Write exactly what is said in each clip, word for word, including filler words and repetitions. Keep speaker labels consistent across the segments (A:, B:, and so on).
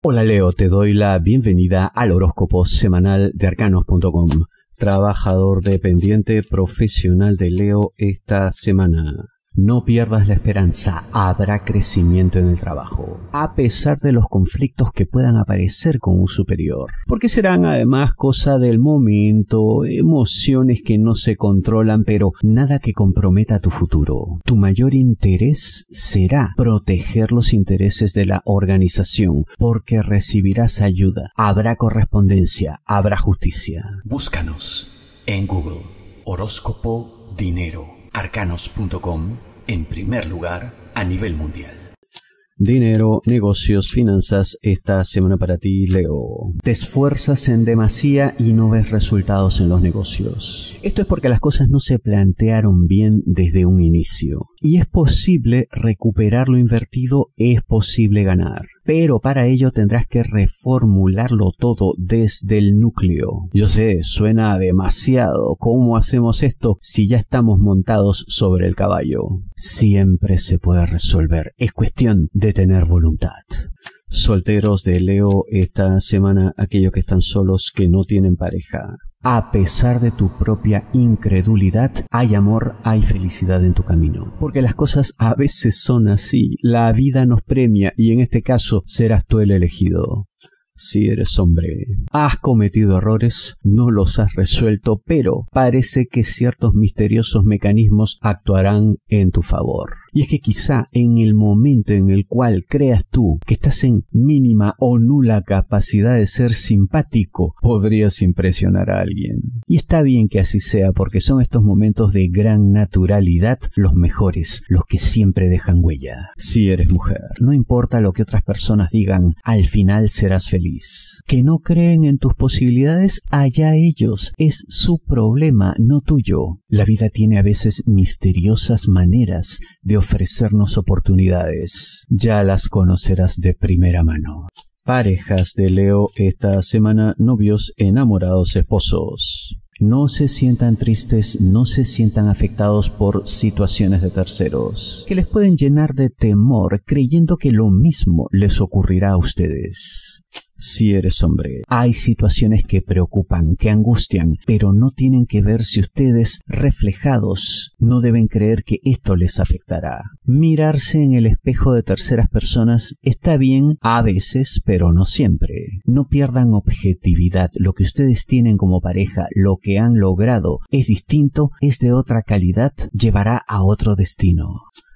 A: Hola Leo, te doy la bienvenida al horóscopo semanal de arcanos punto com. Trabajador dependiente profesional de Leo esta semana. No pierdas la esperanza, habrá crecimiento en el trabajo, a pesar de los conflictos que puedan aparecer con un superior, porque serán además cosa del momento, emociones que no se controlan, pero nada que comprometa tu futuro. Tu mayor interés será proteger los intereses de la organización, porque recibirás ayuda, habrá correspondencia, habrá justicia. Búscanos en Google, horóscopo dinero. arcanos punto com, en primer lugar a nivel mundial. Dinero, negocios, finanzas, esta semana para ti, Leo. Te esfuerzas en demasía y no ves resultados en los negocios. Esto es porque las cosas no se plantearon bien desde un inicio. Y es posible recuperar lo invertido, es posible ganar. Pero para ello tendrás que reformularlo todo desde el núcleo. Yo sé, suena demasiado. ¿Cómo hacemos esto si ya estamos montados sobre el caballo? Siempre se puede resolver. Es cuestión de tener voluntad. Solteros de Leo esta semana, aquellos que están solos, que no tienen pareja. A pesar de tu propia incredulidad, hay amor, hay felicidad en tu camino. Porque las cosas a veces son así. La vida nos premia y en este caso serás tú el elegido. Si eres hombre, has cometido errores, no los has resuelto, pero parece que ciertos misteriosos mecanismos actuarán en tu favor. Y es que quizá en el momento en el cual creas tú que estás en mínima o nula capacidad de ser simpático, podrías impresionar a alguien. Y está bien que así sea, porque son estos momentos de gran naturalidad los mejores, los que siempre dejan huella. Si eres mujer, no importa lo que otras personas digan, al final serás feliz. Que no creen en tus posibilidades, allá ellos, es su problema, no tuyo. La vida tiene a veces misteriosas maneras de ofrecernos oportunidades. Ya las conocerás de primera mano. Parejas de Leo esta semana, novios, enamorados, esposos. No se sientan tristes, no se sientan afectados por situaciones de terceros, que les pueden llenar de temor creyendo que lo mismo les ocurrirá a ustedes. Si eres hombre, hay situaciones que preocupan, que angustian, pero no tienen que verse ustedes reflejados. No deben creer que esto les afectará. Mirarse en el espejo de terceras personas está bien a veces, pero no siempre. No pierdan objetividad. Lo que ustedes tienen como pareja, lo que han logrado, es distinto, es de otra calidad, llevará a otro destino.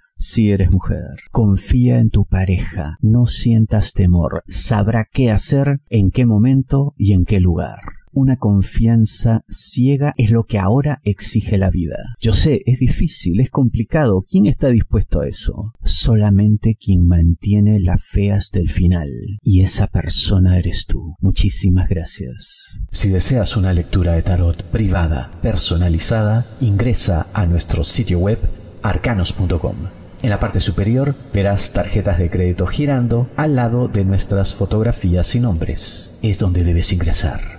A: Si eres mujer, confía en tu pareja, no sientas temor, sabrá qué hacer, en qué momento y en qué lugar. Una confianza ciega es lo que ahora exige la vida. Yo sé, es difícil, es complicado. ¿Quién está dispuesto a eso? Solamente quien mantiene la fe hasta el final. Y esa persona eres tú. Muchísimas gracias. Si deseas una lectura de tarot privada, personalizada, ingresa a nuestro sitio web arcanos punto com. En la parte superior verás tarjetas de crédito girando al lado de nuestras fotografías y nombres. Es donde debes ingresar.